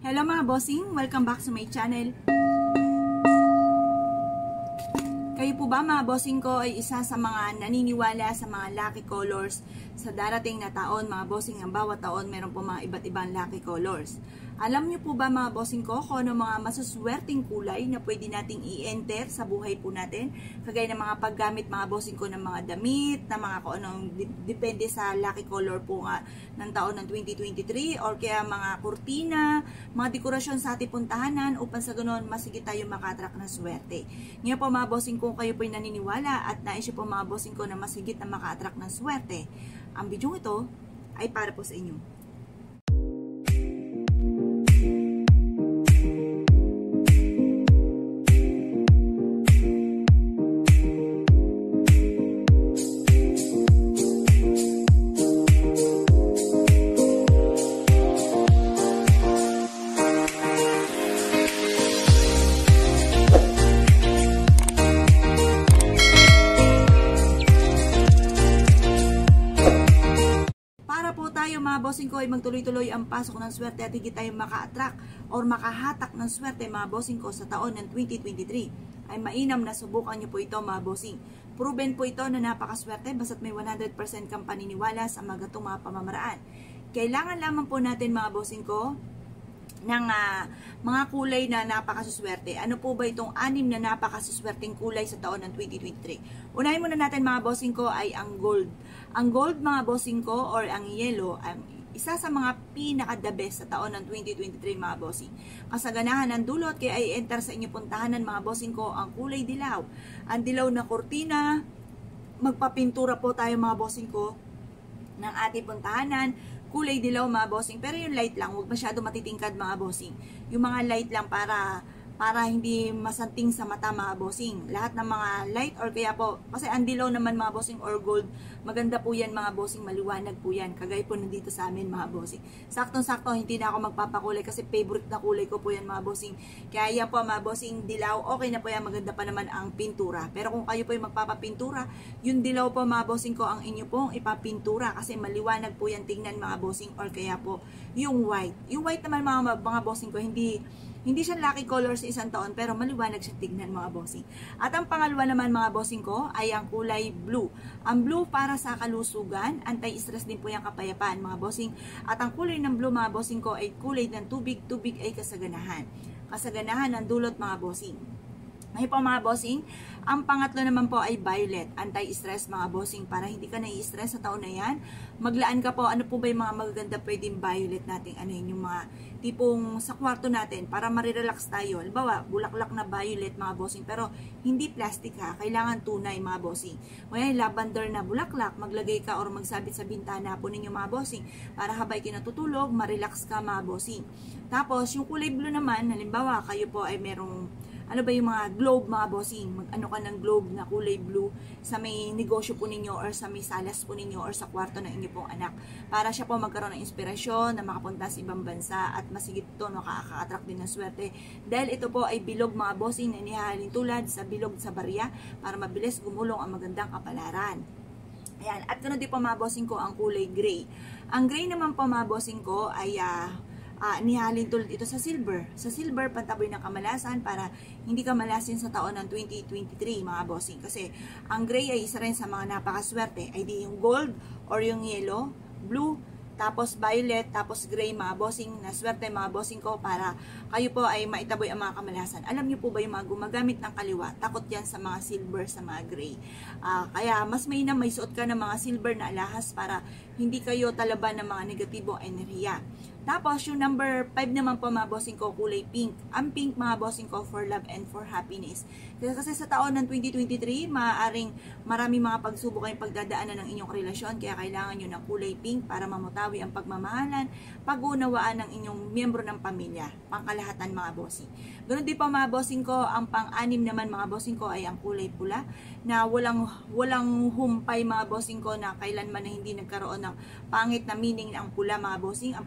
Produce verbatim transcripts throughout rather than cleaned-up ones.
Hello mga bossing! Welcome back to my channel. Kayo po ba mga bossing ko ay isa sa mga naniniwala sa mga lucky colors sa darating na taon mga bossing? Ang bawat taon meron po mga iba't ibang lucky colors. Alam niyo po ba mga bossing ko kung ano mga masuswerteng kulay na pwede nating i-enter sa buhay po natin? Kagaya ng mga paggamit mga bossing ko ng mga damit, na mga kung anong depende sa lucky color po nga ng taon ng twenty twenty-three, or kaya mga kurtina, mga dekorasyon sa ating puntahanan upang sa ganoon masigit tayo makatrack ng swerte. Ngayon po mga bossing kung kayo po ay naniniwala at nais po mga bossing ko na masigit na maka-attract ng swerte, ang video ito ay para po sa inyo. Tayo mga bossing ko ay magtuloy-tuloy ang pasok ng swerte at higit tayo maka-attract or makahatak ng swerte mga bossing ko sa taon ng twenty twenty-three. Ay mainam na subukan nyo po ito mga bossing. Proven po ito na napakaswerte basta't may one hundred percent kang paniniwala sa mga gatong mga pamamaraan. Kailangan lamang po natin mga bossing ko ng uh, mga kulay na napakasuswerte. Ano po ba itong anim na napakasuswerteng kulay sa taon ng twenty twenty-three? Unahin muna natin mga bossing ko ay ang gold. Ang gold mga bossing ko or ang yellow, um, isa sa mga pinaka-the best sa taon ng twenty twenty-three mga bossing. Kasaganahan ng dulot kaya ay enter sa inyong puntahanan mga bossing ko ang kulay dilaw. Ang dilaw na kurtina, magpapintura po tayo mga bossing ko ng ating puntahanan. Kulay dilaw mga bossing, pero yung light lang, huwag masyado matitingkad mga bossing. Yung mga light lang para para hindi masanting sa mata mga bossing. Lahat ng mga light or kaya po, kasi ang dilaw naman mga bossing or gold, maganda po yan mga bossing, maliwanag po yan. Kagaya po nandito sa amin mga bossing. Saktong-sakto, hindi na ako magpapakulay kasi favorite na kulay ko po yan mga bossing. Kaya yan po mga bossing, dilaw, okay na po yan, maganda pa naman ang pintura. Pero kung kayo po yung magpapapintura, yung dilaw po mga bossing ko ang inyo pong ipapintura kasi maliwanag po yan tingnan mga bossing, or kaya po yung white. Yung white naman mga, mga bossing ko, hindi Hindi siya lucky color sa isang taon pero maliwanag siya tignan mga bossing. At ang pangalawa naman mga bossing ko ay ang kulay blue. Ang blue para sa kalusugan, anti-stress din po yung kapayapaan mga bossing. At ang kulay ng blue mga bossing ko ay kulay ng tubig. Tubig ay kasaganahan. Kasaganahan ng dulot mga bossing. Ngayon po mga bossing, ang pangatlo naman po ay violet, anti-stress mga bossing. Para hindi ka nai-stress sa taon na yan, maglaan ka po, ano po ba yung mga magaganda pwedeng violet natin, ano yun, yung mga tipong sa kwarto natin, para marirelax tayo. Halimbawa, bulaklak na violet mga bossing, pero hindi plastic ha, kailangan tunay mga bossing. Ngayon, lavender na bulaklak, maglagay ka or magsabit sa bintana po ninyo mga bossing, para habay kinatutulog, marelax ka mga bossing. Tapos, yung kulay blue naman, halimbawa, kayo po ay merong ano ba yung mga globe mga bossing, mag ano ka ng globe na kulay blue sa may negosyo po ninyo or sa may salas po ninyo or sa kwarto ng inyo pong anak, para siya po magkaroon ng inspirasyon na makapunta sa ibang bansa at masigit ito nakaka-attract din ng swerte dahil ito po ay bilog mga bossing na inihahalin tulad sa bilog sa barya para mabilis gumulong ang magandang kapalaran. Ayan, at ganoon din po mga bossing ko ang kulay gray. Ang gray naman po mga bossing ko ay uh, Uh, nihalin tulad ito sa silver. Sa silver, pantaboy ng kamalasan para hindi ka malasin sa taon ng twenty twenty-three mga bossing. Kasi ang gray ay isa rin sa mga napakaswerte. Ay di yung gold or yung yellow, blue, tapos violet, tapos gray mga bossing, na swerte mga bossing ko para kayo po ay maitaboy ang mga kamalasan. Alam niyo po ba yung mga gumagamit ng kaliwa? Takot yan sa mga silver, sa mga gray. Uh, kaya mas mainam may suot ka ng mga silver na alahas para hindi kayo talaban ng mga negatibong enerhiya. Tapos, yung number five naman po mga bossing ko, kulay pink. Ang pink mga bossing ko for love and for happiness. Kasi, kasi sa taon ng twenty twenty-three, maaaring marami mga pagsubok kayong pagdadaanan ng inyong relasyon. Kaya kailangan nyo ng kulay pink para mamutawi ang pagmamahalan, pag-unawaan ng inyong miyembro ng pamilya. Pangkalahatan mga bossing. Ganun din po mga bossing ko, ang pang-anim naman mga bossing ko ay ang kulay pula na walang, walang humpay mga bossing ko na kailanman na hindi nagkaroon ng pangit na meaning ang pula mga bossing. Ang pula ay pan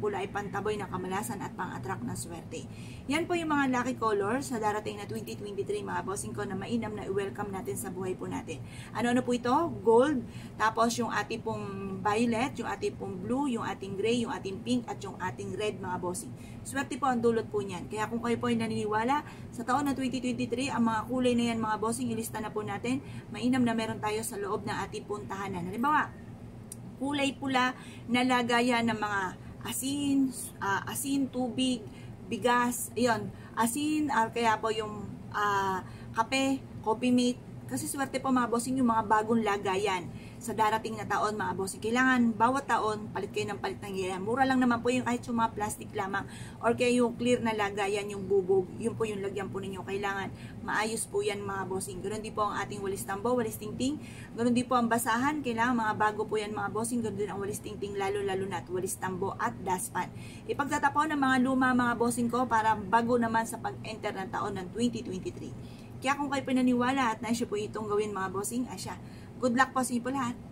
pantaboy ng kamalasan at pang-attract ng swerte. Yan po yung mga lucky colors sa darating na twenty twenty-three mga bossing ko na mainam na i-welcome natin sa buhay po natin. Ano-ano po ito? Gold, tapos yung ating pong violet, yung ating pong blue, yung ating gray, yung ating pink, at yung ating red mga bossing. Swerte po ang dulot po niyan. Kaya kung kayo po ay naniniwala, sa taon na twenty twenty-three, ang mga kulay na yan mga bossing, ilista na po natin. Mainam na meron tayo sa loob ng ating pong tahanan. Halimbawa, kulay pula na lagayan ng mga asin, uh, asin, tubig, bigas, ayun, asin, or kaya po yung uh, kape, coffee mate. Kasi swerte po mga bossing yung mga bagong lagayan sa darating na taon mga bossing. Kailangan bawat taon palit kayo ng palit ng lagayan. Mura lang naman po yung kahit yung mga plastic lamang or kaya yung clear na lagayan, yung bubog, yun po yung lagyan po ninyo. Kailangan maayos po yan mga bossing. Ganoon din po ang ating walis tambo, walis tingting. Ganoon din po ang basahan. Kailangan mga bago po yan mga bossing. Ganoon din ang walis tingting, lalo lalo na at walis tambo at dustpan. Ipagtatapon ng mga luma mga bossing ko para bago naman sa pag-enter ng taon ng twenty twenty-three. Kaya kung kayo pinaniwala at naisyo po itong gawin mga bossing, asya, good luck po sa inyo po lahat.